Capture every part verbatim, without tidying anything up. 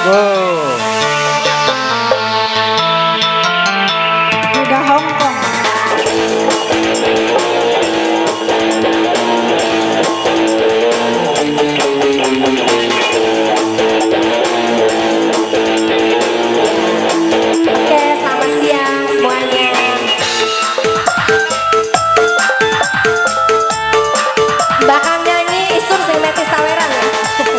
Wow. Udah Hongkong. Oke, selamat siang semuanya. Bakal nyanyi Isur sing Meti Saweran ya.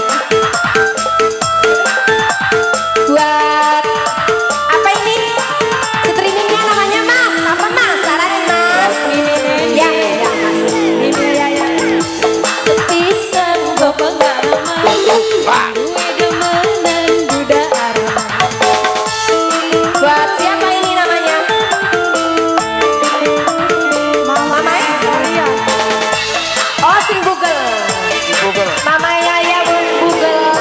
Buat apa ini? Streamingnya namanya Mas. Apa Mas? Saranin Mas. Ini nih. Ya, ya Mas. Ini ya ya. Sepisan gue pengalaman. Gue demenan duda araman. Buat siapa ini namanya? Mama ya? Iya. Oh, sing Google. Google. Mama Yaya Bun Google.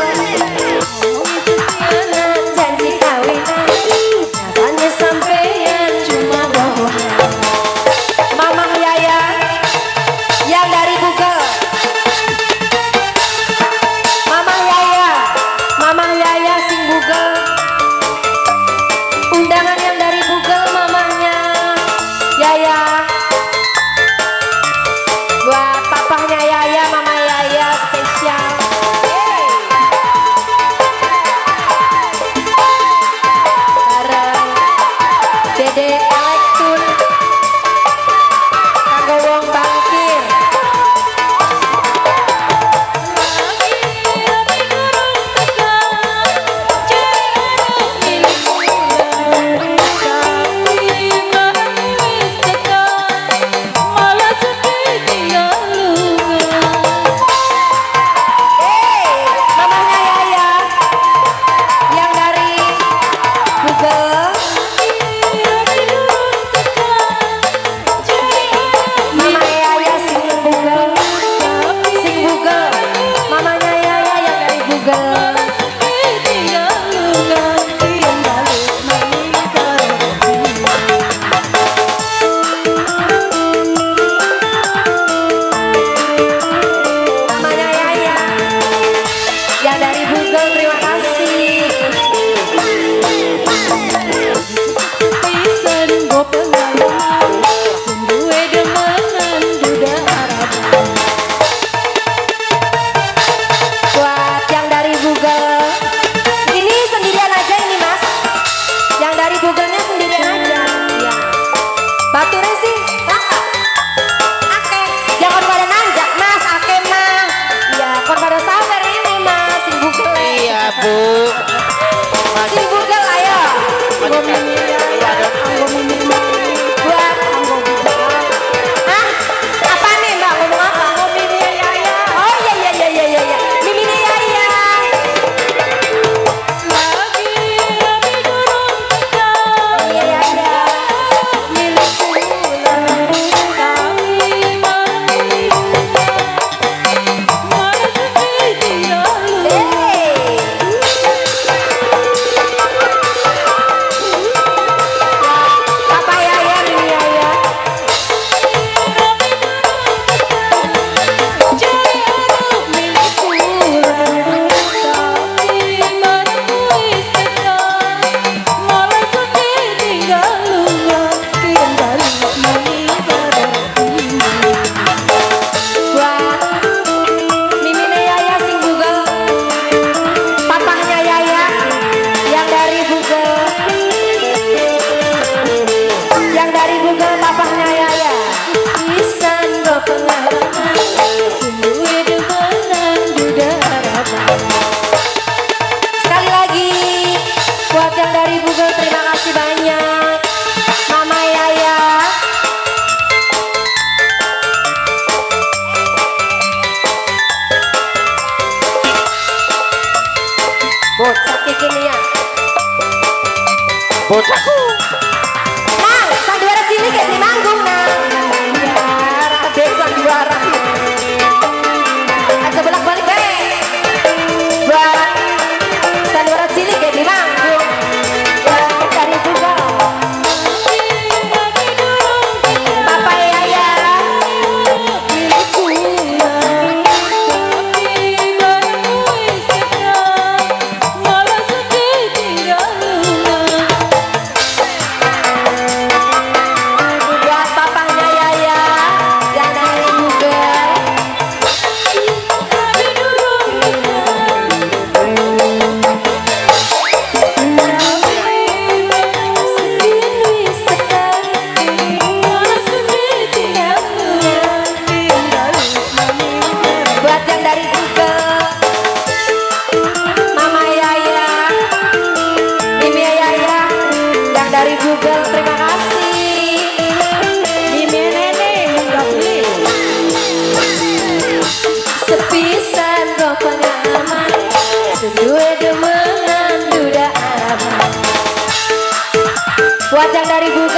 Janji kawinan, nyatanya sampeyan cuma bohongan. Mama Yaya yang dari Google. Mama Yaya, Mama Yaya sing Google. Undangan yang dari Google mamanya Yaya. Buat papahnya Yaya, Mama Yaya spesial. Yeay. Bareng Dede Elektun kanggo wong bangkir. Yeay, mamanya Yaya yang dari Google. Mama Yaya sing Google, sing Google. Mamanya Yaya yang dari Google. Mamanya Yaya yang dari Google, terima kasih. Buat yang dari Google, ini sendirian aja ini Mas. Yang dari Google-nya sendirian aja. Iya. Baturnya sih kakak. Ake, jangan pada nanjak Mas, ake mah. Iya, kon pada sawer ini Mas, sing Google. Iya Bu. Sing Google ayo. Anggo mini ya, anggo mini mini. Buat Anggo Google. Hah? Apa nih Mbak ngomong apa? Anggo mini ya ya ya. Oh iya iya iya iya iya. iya. Mimine Yaya. Lagi lagi durung teka. Iya Yaya. Milik pulang kami manis. Malah sepi dia lu. Hey. Papa Yaya, Mimi Yaya. Jadi anak milik pulang kami manis teka. Malah sepi dia lu. Kian balik manis berarti. Buat Mimine Yaya sing Google. Papahnya Yaya yang dari Google. Yang dari Google papahnya Yaya. Pisan go pengalaman duwe demenan duda araman. Sekali lagi buat yang dari Google terima kasih banyak. Mama Yaya. Bocah kini ya. Bocahku. Nang, sandiwara cilik kayak di manggung nang. Ya, Raden sandiwara. Aja bolak balik bae. Buat sandiwara cilik kayak di manggung. Yang dari Google. Papa Yaya. Milik pulang kami manis teka. Malah sepi Buat yang dari Google